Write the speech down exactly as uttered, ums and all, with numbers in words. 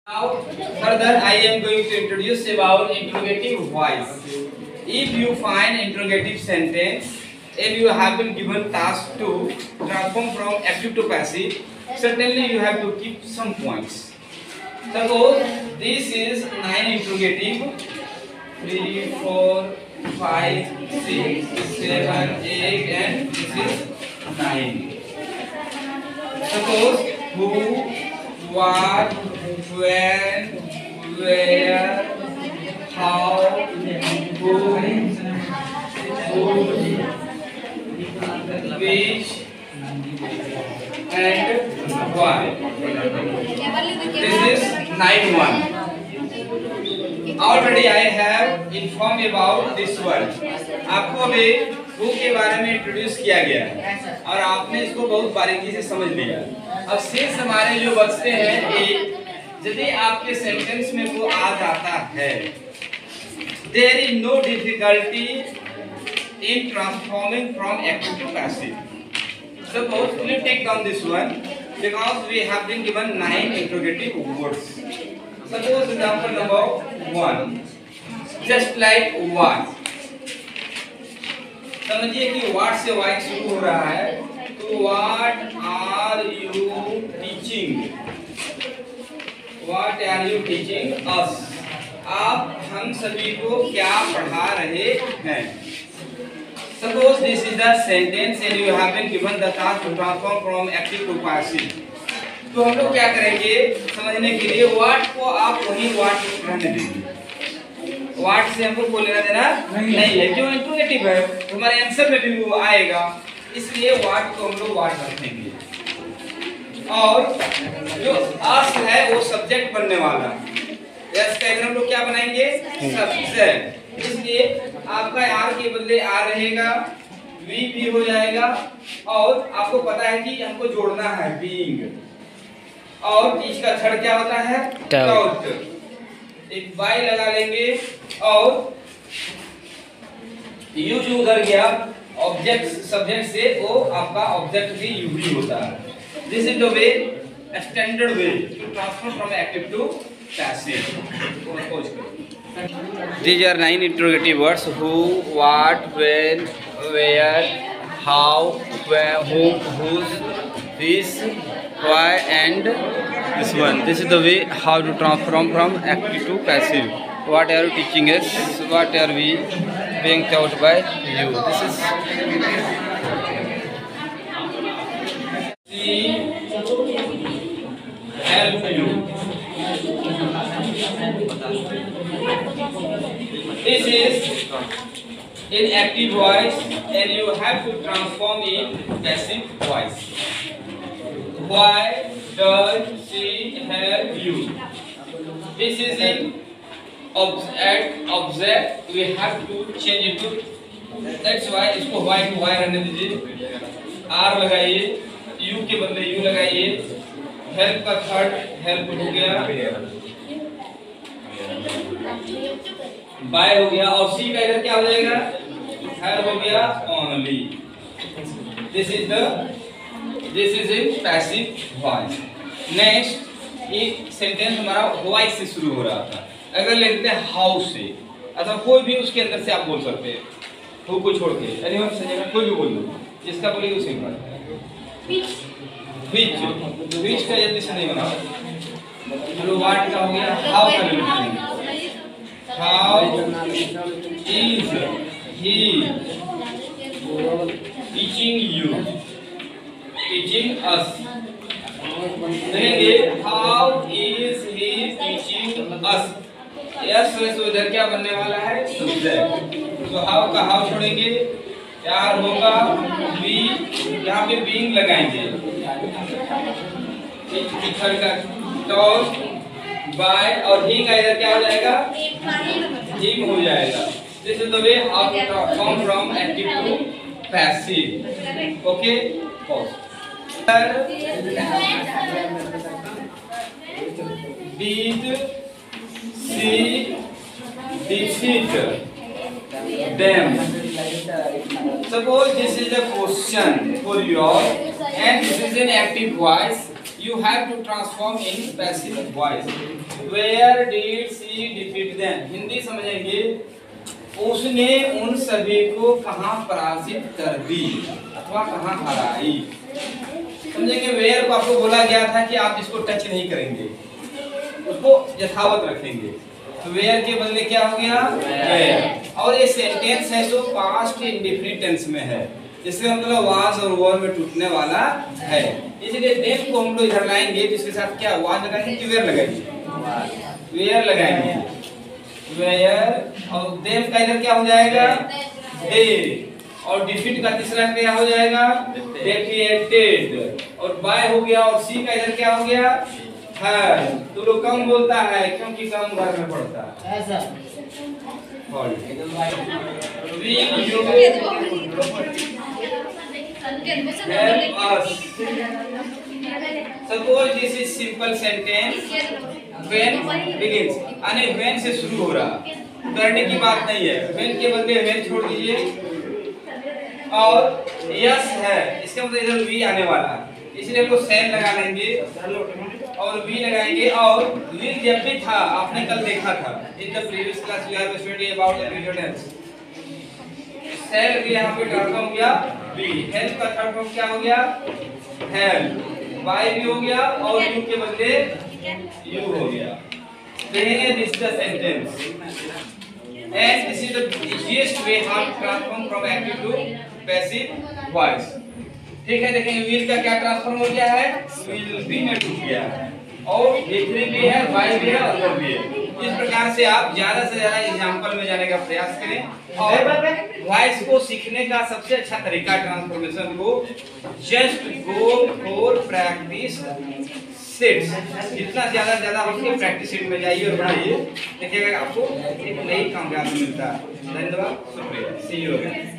Now, further, I am going to introduce about interrogative voice. If you find interrogative sentence, if you have been given task to transform from active to passive, certainly you have to keep some points. Suppose this is nine interrogative, three, four, five, six, seven, eight, and this is nine. Suppose who, what, when, where, how, whom, who, which, and why. This is nine one. Already I have informed about this word. आपको अभी who के बारे में introduce किया गया है और आपने इसको बहुत बारीकी से समझ लिया। अब शेष हमारे जो बचते हैं एक, यदि आपके सेंटेंस में वो आ जाता है, there is no difficulty in transforming from active to passive. Suppose we take down this one because we have been given nine interrogative words. Suppose example number one, just like what. समझिए कि what से white शुरू हो रहा है, तो what are you teaching? What are you teaching us? आप हम सभी को क्या पढ़ा रहे हैं? Suppose this is the sentence and you have been given the task to transform from active to passive. तो हम लोग क्या करेंगे समझने के लिए what को आप वही what रहने देंगे। what से हमको कोई लेना देना नहीं, नहीं है, जो इंट्रोगेटिव है हमारे आंसर में भी वो आएगा, इसलिए what को हम लोग what रखेंगे। और जो us है वो सब्जेक्ट बनने वाला, यस का हम लोग क्या बनाएंगे सब्जेक्ट, इसलिए आपका आर के बदले आर रहेगा, वी भी हो जाएगा, और आपको पता है कि हमको जोड़ना है बीइंग, और टीच का थर्ड क्या होता है टाउट, एक बाय लगा लेंगे और यू जो उधर गया ऑब्जेक्ट सब्जेक्ट से वो आपका ऑब्जेक्ट भी यू ही होता है। This is the way standard way to transfer from active to passive. These are nine interrogative words: who, what, when, where, how, where, whom, whose, which, why, and this one. This is the way how to transform from active to passive. What are you teaching us? What are we being taught by you? This is help you. This is in active voice and you have to transform in passive voice. Why does she help you? This is in object, object we have to change it to, that's why इसको why to why रहने दीजिए, R लगाइए, U के बदले U लगाइए, help का third help हो गया, by हो गया, और C का इधर क्या हो जाएगा, have हो गया only. This is the This is in passive voice. Next, ये सेंटेंस हमारा voice से शुरू हो रहा था, अगर लेते हैं how से, अथवा कोई भी उसके अंदर से आप बोल सकते हैं, who को छोड़ के, anyone से जगह कोई भी बोल दो, जिसका बोलेगी उसी का। Which, which का जल्दी से नहीं बना, चलो what का हो गया, how का ले लेते how is he teaching you? Teaching us. देखेंगे how is he teaching us? Yes वैसे उधर क्या बनने वाला है सब्जेक्ट, तो how का how छोड़ेंगे, यार होगा be, यहाँ पे being लगाएंगे, टीचर का taught by, और he का इधर क्या हो जाएगा him हो जाएगा। This is the way how to transform from active to passive. Okay, pause. Did she defeat them? Suppose this is a question for you all and this is an active voice, you have to transform in passive voice. Where did she defeat them, Hindi समझेंगे उसने उन सभी को कहां पराजित कर दी अथवा कहां हराई। समझेंगे वेयर को आपको बोला गया था कि आप इसको टच नहीं करेंगे, उसको यथावत रखेंगे, तो वेयर के बदले क्या हो गया वेयर। और ये सेंटेंस है तो पास्ट इंडेफिनिट टेंस में है, इसका मतलब वाज और वर में टूटने वाला है, इसलिए देम को हम लोग इधर लाएंगे तो इसके साथ क्या वाज लगाएंगे कि वेयर लगाएंगे, वेयर लगाएंगे, वेयर। और देम का इधर क्या हो जाएगा दे, और डिफीट का तीसरा क्या हो जाएगा डिफीटेड, और बाय हो गया, और सी का इधर क्या हो गया है। तो लोग कम बोलता है क्योंकि कम घर में पड़ता है ऐसा। Suppose this is simple sentence when begins, यानी when से शुरू हो रहा, करने की बात नहीं है, when के बदले when छोड़ दीजिए। और यस है इसका मतलब इधर वी आने वाला है, इसलिए हम लोग सेल लगा लेंगे और वी लगाएंगे। और वी जब भी था आपने कल देखा था in the previous class we have studied about the future tense, shall भी यहाँ पे ट्रांसफॉर्म हो गया वी, हेल्प का थर्ड फॉर्म क्या हो गया हेल्प, बाय भी हो गया और यू के बदले यू हो गया। देखेंगे this the sentence and this is the easiest way how to transform from active to passive voice. ठीक है, देखेंगे विल का क्या ट्रांसफॉर्म हो गया है, विल बी में टूट गया है, और थ्री भी है, वाई भी है और भी है। इस प्रकार से आप ज्यादा से ज्यादा एग्जांपल में जाने का प्रयास करें। और वॉइस को सीखने का सबसे अच्छा तरीका ट्रांसफॉर्मेशन को just go for practice sets, जितना ज्यादा ज्यादा हो सके प्रैक्टिस सेट में जाइए और बढ़ाइए, देखिएगा आपको एक नई कामयाबी मिलता है। धन्यवाद, शुक्रिया, सी यू अगेन।